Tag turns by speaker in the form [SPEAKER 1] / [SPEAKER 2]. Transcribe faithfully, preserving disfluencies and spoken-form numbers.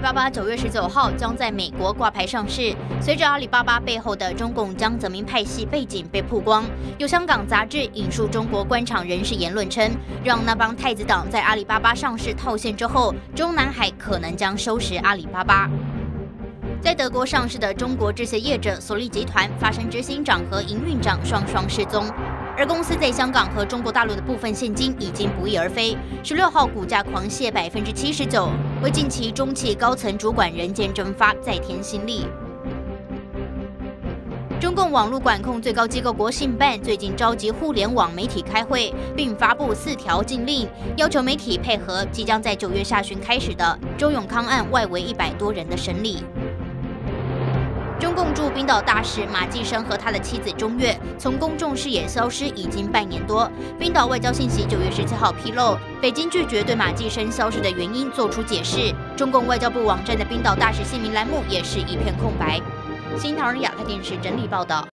[SPEAKER 1] 巴巴九月十九号将在美国挂牌上市。随着阿里巴巴背后的中共江泽民派系背景被曝光，有香港杂志引述中国官场人士言论称，让那帮太子党在阿里巴巴上市套现之后，中南海可能将收拾阿里巴巴。 在德国上市的中国制鞋业者索力集团发生执行长和营运长双双失踪，而公司在香港和中国大陆的部分现金已经不翼而飞。十六号股价狂泻百分之七十九，为近期中企高层主管人间蒸发再添新力。 中共网络管控最高机构国信办最近召集互联网媒体开会，并发布四条禁令，要求媒体配合即将在九月下旬开始的周永康案外围一百多人的审理。 中共驻冰岛大使马继生和他的妻子钟月从公众视野消失已经半年多。冰岛外交信息九月十七号披露，北京拒绝对马继生消失的原因做出解释。中共外交部网站的冰岛大使姓名栏目也是一片空白。新唐人亚太电视整理报道。